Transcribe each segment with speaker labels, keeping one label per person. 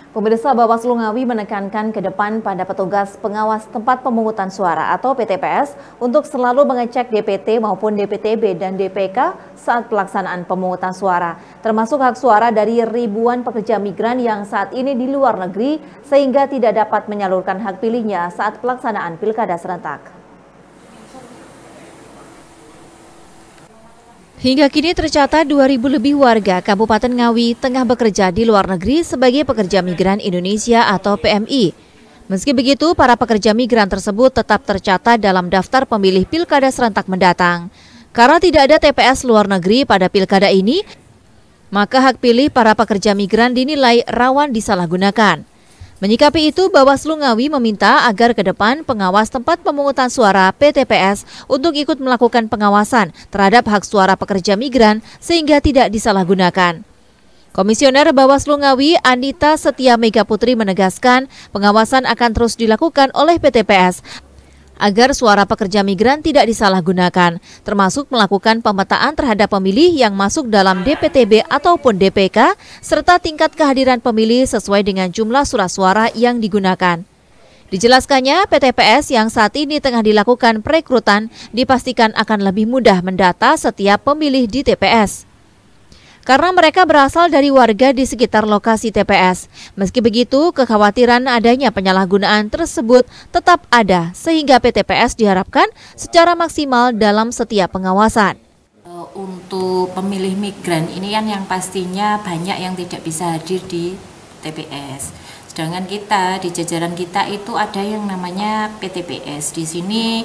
Speaker 1: Pemirsa, Bawaslu Ngawi menekankan ke depan pada petugas pengawas tempat pemungutan suara atau PTPS untuk selalu mengecek DPT maupun DPTB dan DPK saat pelaksanaan pemungutan suara, termasuk hak suara dari ribuan pekerja migran yang saat ini di luar negeri sehingga tidak dapat menyalurkan hak pilihnya saat pelaksanaan pilkada serentak. Hingga kini tercatat 2.000 lebih warga Kabupaten Ngawi tengah bekerja di luar negeri sebagai pekerja migran Indonesia atau PMI. Meski begitu, para pekerja migran tersebut tetap tercatat dalam daftar pemilih pilkada serentak mendatang. Karena tidak ada TPS luar negeri pada pilkada ini, maka hak pilih para pekerja migran dinilai rawan disalahgunakan. Menyikapi itu, Bawaslu Ngawi meminta agar ke depan pengawas tempat pemungutan suara PTPS untuk ikut melakukan pengawasan terhadap hak suara pekerja migran sehingga tidak disalahgunakan. Komisioner Bawaslu Ngawi Anita Setia Mega Putri menegaskan pengawasan akan terus dilakukan oleh PTPS agar suara pekerja migran tidak disalahgunakan, termasuk melakukan pemetaan terhadap pemilih yang masuk dalam DPTB ataupun DPK, serta tingkat kehadiran pemilih sesuai dengan jumlah surat suara yang digunakan. Dijelaskannya, PTPS yang saat ini tengah dilakukan perekrutan dipastikan akan lebih mudah mendata setiap pemilih di TPS. Karena mereka berasal dari warga di sekitar lokasi TPS. Meski begitu, kekhawatiran adanya penyalahgunaan tersebut tetap ada, sehingga PTPS diharapkan secara maksimal dalam setiap pengawasan.
Speaker 2: Untuk pemilih migran ini kan yang pastinya banyak yang tidak bisa hadir di TPS. Sedangkan kita di jajaran kita itu ada yang namanya PTPS. Di sini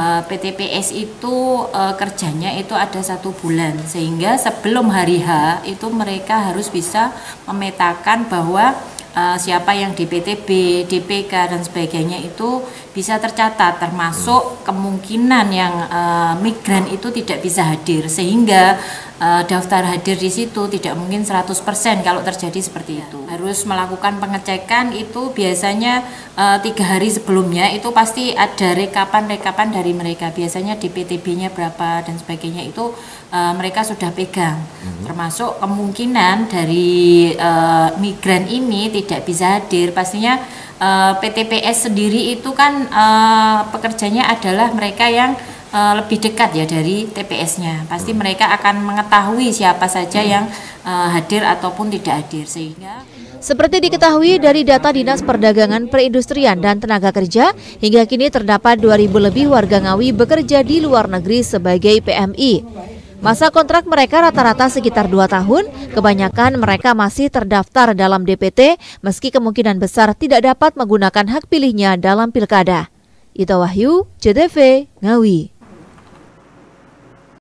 Speaker 2: PTPS itu kerjanya itu ada 1 bulan, sehingga sebelum hari H itu mereka harus bisa memetakan bahwa siapa yang DPTB, DPK dan sebagainya itu bisa tercatat, termasuk kemungkinan yang migran itu tidak bisa hadir, sehingga daftar hadir di situ tidak mungkin 100% kalau terjadi seperti itu. Harus melakukan pengecekan itu biasanya 3 hari sebelumnya itu pasti ada rekapan dari mereka. Biasanya DPTB-nya berapa dan sebagainya itu mereka sudah pegang. Termasuk kemungkinan dari migran ini tidak bisa hadir. Pastinya PTPS sendiri itu kan pekerjanya adalah mereka yang lebih dekat ya dari TPS-nya. Pasti mereka akan mengetahui siapa saja yang hadir ataupun tidak hadir, sehingga
Speaker 1: seperti diketahui dari data Dinas Perdagangan Perindustrian dan Tenaga Kerja, hingga kini terdapat 2.000 lebih warga Ngawi bekerja di luar negeri sebagai PMI. Masa kontrak mereka rata-rata sekitar 2 tahun, kebanyakan mereka masih terdaftar dalam DPT, meski kemungkinan besar tidak dapat menggunakan hak pilihnya dalam pilkada. Ita Wahyu, JTV, Ngawi.